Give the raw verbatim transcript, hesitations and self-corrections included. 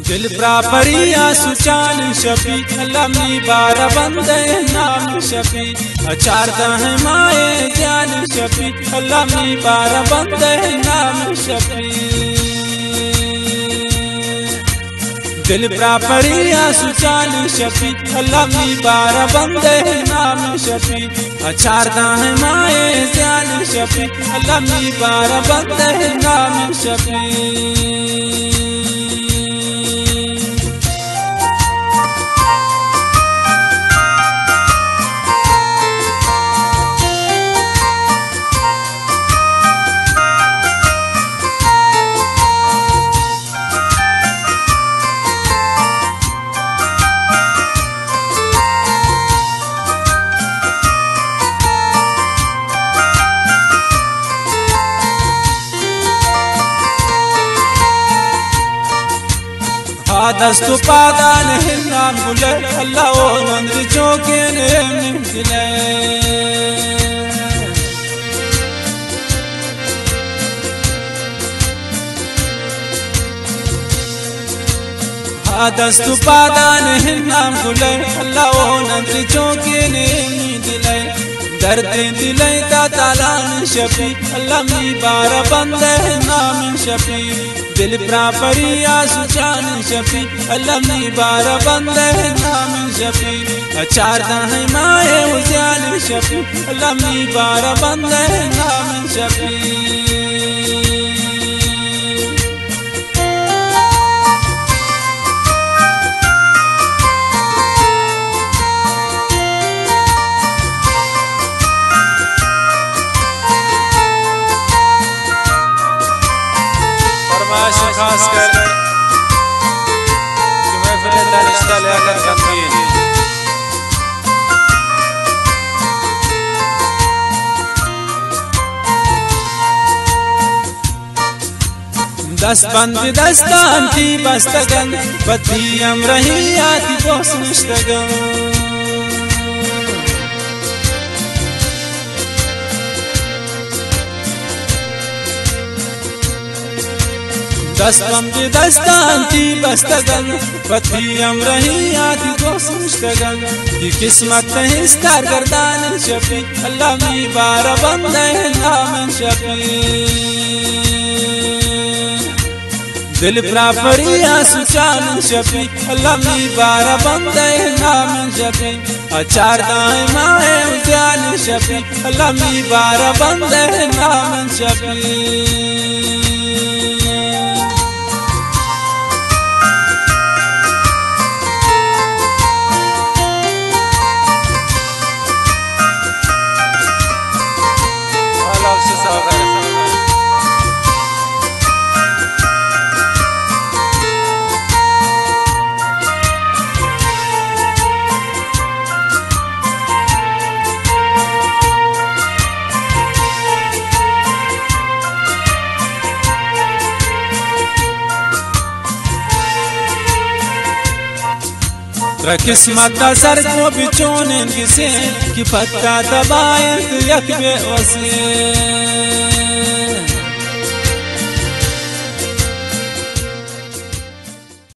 दिल प्रापरिया सुचान शफी लम्बी बार बंदे नाम शफी अचारता है माए ज्ञान शफी लम्बी बार बंदे नाम शफी दिल प्रापरिया सुचान शफी लम्बी बार बंदे नाम शफी अचारता है माए ज्ञान शफी लम्बी बार बंदे नाम शफी दस्तु पादान हिन्नान बुले अल्लाह ओ नंद्र चौके ने मिले दस्तु पादान हिन्नान बुले अल्लाह ओ नंद्र चौके ने मिले दर्द दिले ता तालान शफी अल्लाह मी बार बंदे नाम शफी दिल प्रापरिया सुचान शफी लम्बी बार बंदे नाम शफी अचारता है माए उजान शफी लम्बी बार बंदे नाम शफी खास कर कि महफिल दानिश्ता लेकर गमगीन दस बंद दस्तान थी बस्तगन बत्ती हम रही आती बोस निश्तगन दस्तम की दस्तान थी बस्तगन पथी हम रही आती को सुश्तगन की किस्मत हिस्कार गर्दान शफी अल्लाह मी बार बंदे नाम शफी दिल प्रापरिया सुचान शफी अल्लाह मी बार बंदे नाम शफी अचारता है माए उजान शफी अल्लाह मी बार बंदे नाम शफी किस्मत का सर को बिछोने किसे कि पत्ता दबाए यक बेवसे